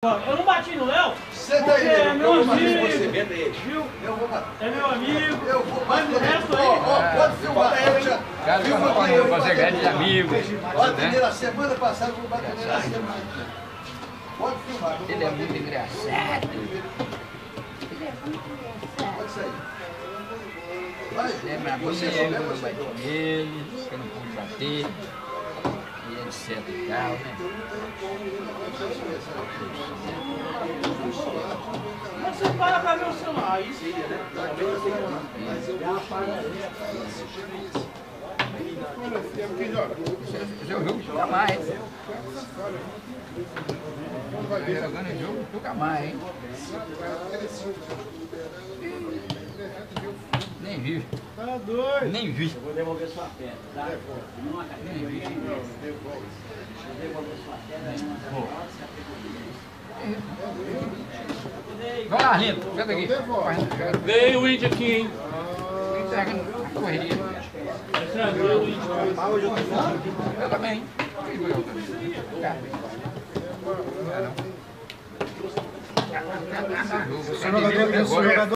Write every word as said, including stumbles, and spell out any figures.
Eu não bati no Léo, senta aí, é meu amigo, você. viu? Eu vou bater. É meu amigo. Eu vou Mas bater. o resto aí... Ó, ó, pode filmar. Cara, Filma quando aqui, eu eu fazer bater. grande de amigo. Bate Né? na semana passada, eu vou bater nele na semana. Pode filmar. Ele é muito engraçado. Pode sair. Vai, É minha você mulher, souber, eu você bato nele, eu não pude bater. E etc e tal, né? Mas você para pra ver o celular, aí sim, né? Seu jogo joga mais. Jogando o jogo joga mais, hein? Nem vi. Tá doido. Nem vi. Eu vou devolver sua pedra, tá? Numa categoria. Devolve. Eu devolver sua pedra Vai lá, Lindo. Senta aqui. Veio o índio aqui, hein? Entrega na correria. Veio o índio. Eu também. Cara, não. Só me liga agora.